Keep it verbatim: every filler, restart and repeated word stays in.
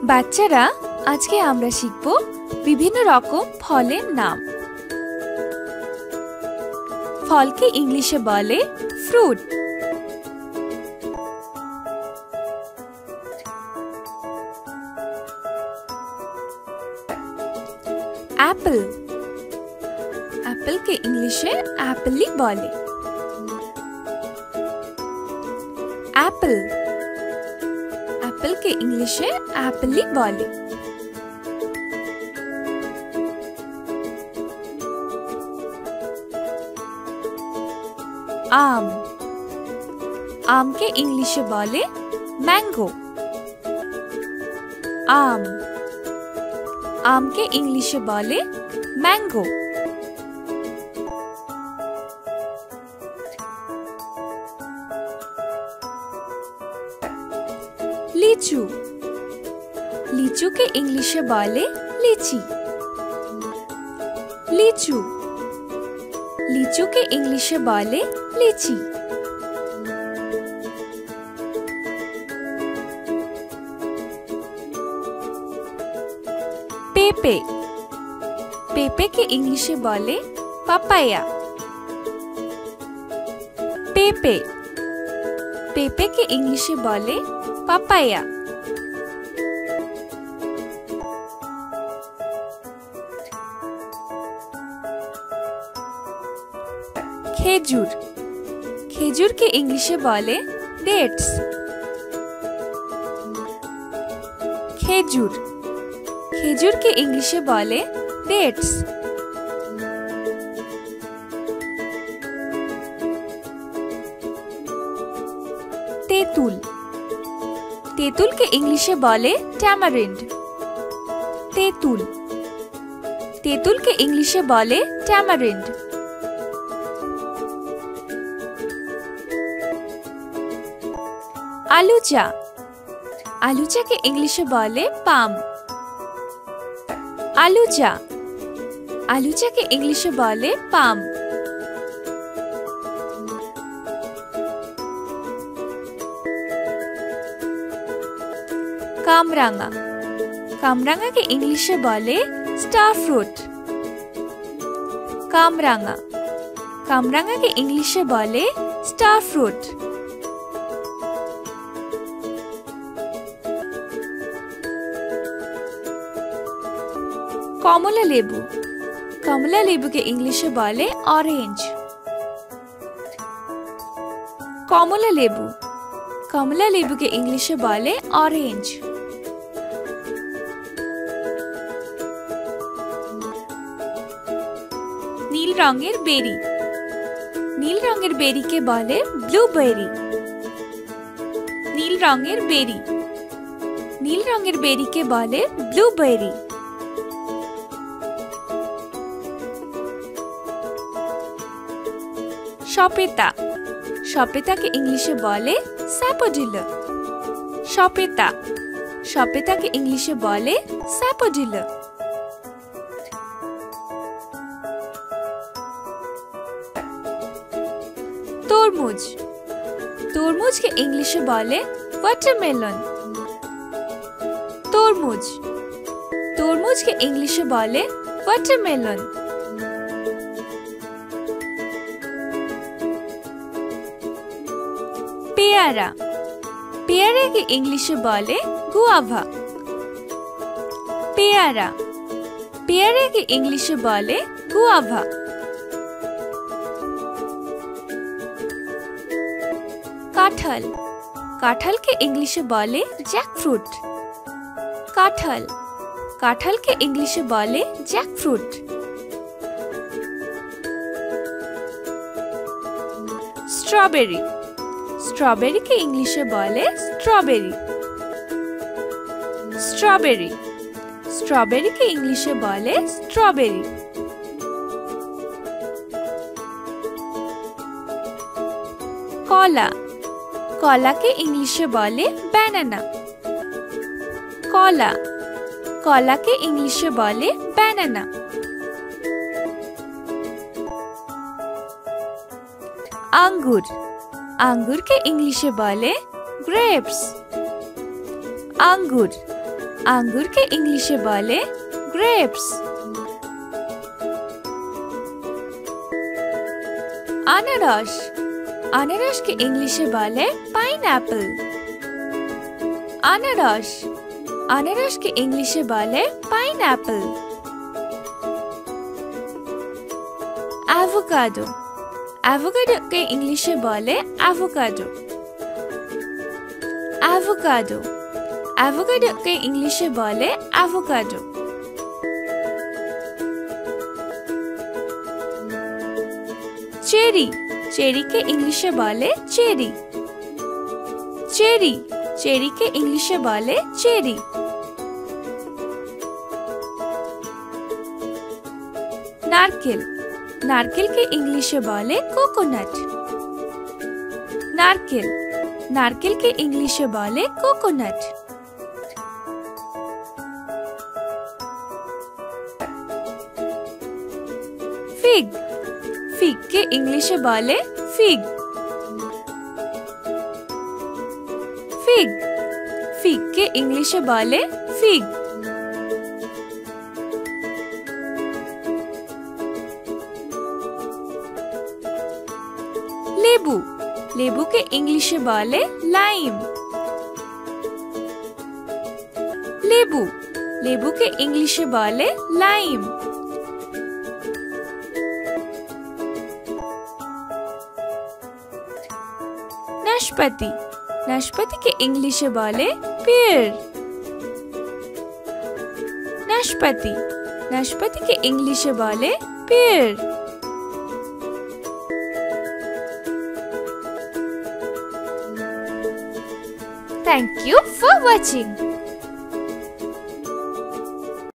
বাচ্চারা আজকে আমরা শিখব বিভিন্ন রকম ফলের নাম। ফলকে ইংলিশে বলে ফ্রুট। অ্যাপল, অ্যাপলকে ইংলিশে অ্যাপলই বলে। অ্যাপল, অ্যাপলকে ইংলিশে অ্যাপলই বলে। আম, আমকে ইংলিশে বলে ম্যাঙ্গো। আম, আমকে ইংলিশে বলে ম্যাঙ্গো। লিচু, লিচুকে ইংলিশে বলে লিচি। লিচু, লিচুকে ইংলিশে বলে লিচি। পেঁপে, পেঁপেকে ইংলিশে বলে পাপায়া। পেঁপে, পেঁপেকে ইংলিশে বলে পাপায়া। খেজুর, খেজুরকে ইংলিশে বলে ডেটস। খেজুর, খেজুরকে ইংলিশে বলে ডেটস। তেঁতুল, তেঁতুলকে ইংলিশে বলে ট্যামারিন্ড। তেঁতুল, তেঁতুলকে ইংলিশে বলে ট্যামারিন্ড। আলুচা, আলুচাকে ইংলিশে বলে পাম। আলুচা, আলুচাকে ইংলিশে বলে পাম। কামরাঙা, কামরাঙাকে ইংলিশে বলে স্টার ফ্রুট। কামরাঙা, কামরাঙাকে ইংলিশে বলে স্টার ফ্রুট। কমলা লেবু, কমলা লেবুকে ইংলিশে বলে অরেঞ্জ। কমলা লেবু, কমলা লেবুকে ইংলিশে বলে অরেঞ্জ। নীল রঙের বেরি, নীল রঙের বেরিকে বলে ব্লুবেরি। নীল রঙের বেরি, নীল রঙের বেরিকে বলে ব্লুবেরি। সপেতা, সপেতাকে ইংলিশে বলে স্যাপোডিলো। সপেতা, সপেতাকে ইংলিশে বলে স্যাপোডিলো। তরমুজ, তরমুজকে ইংলিশে বলে ওয়াটারমেলন। তরমুজ, তরমুজকে ইংলিশে বলে ওয়াটারমেলন। পেয়ারা, পেয়ারাকে ইংলিশে বলে গুয়াভা। পেয়ারা, পেয়ারাকে ইংলিশে বলে গুয়াভা। কাঁঠাল, কাঁঠালকে ইংলিশে বলে জ্যাকফ্রুট। কাঁঠাল, কাঁঠালকে ইংলিশে বলে জ্যাকফ্রুট। স্ট্রবেরি, স্ট্রবেরিকে ইংলিশে বলে স্ট্রবেরি। স্ট্রবেরি, স্ট্রবেরিকে ইংলিশে বলে স্ট্রবেরি। কলা, কলাকে ইংলিশে বলে ব্যানানা। কলা, কলাকে ইংলিশে বলে ব্যানানা। আঙ্গুর, আঙ্গুরকে ইংলিশে বলে গ্রেপস। আঙ্গুর, আঙ্গুরকে ইংলিশে বলে গ্রেপস। আনারস আনারসকে ইংলিশে বলে পাইনঅ্যাপল। আনারস আনারসকে ইংলিশে বলে পাইনঅ্যাপল। অ্যাভোকাডো অ্যাভোকাডোকে ইংলিশে বলে অ্যাভোকাডো। অ্যাভোকাডো অ্যাভোকাডোকে ইংলিশে বলে অ্যাভোকাডো। চেরি চেরিকে ইংলিশে বলে চেরি। চেরি চেরিকে ইংলিশে বলে চেরি। নারকেল নারকেলকে ইংলিশে বলে কোকোনাট। নারকেল নারকেলকে ইংলিশে বলে কোকোনাট। ফিগ ফিগকে ইংলিশে বলে ফিগ। ফিগ ফিগকে ইংলিশে বলে ফিগ। লেবু লেবুকে ইংলিশে বলে লাইম। লেবু লেবুকে ইংলিশে বলে লাইম। নাশপাতি নাশপাতিকে ইংলিশে বলে পেয়ার। নাশপাতি নাশপাতিকে ইংলিশে বলে pear. Thank you for watching.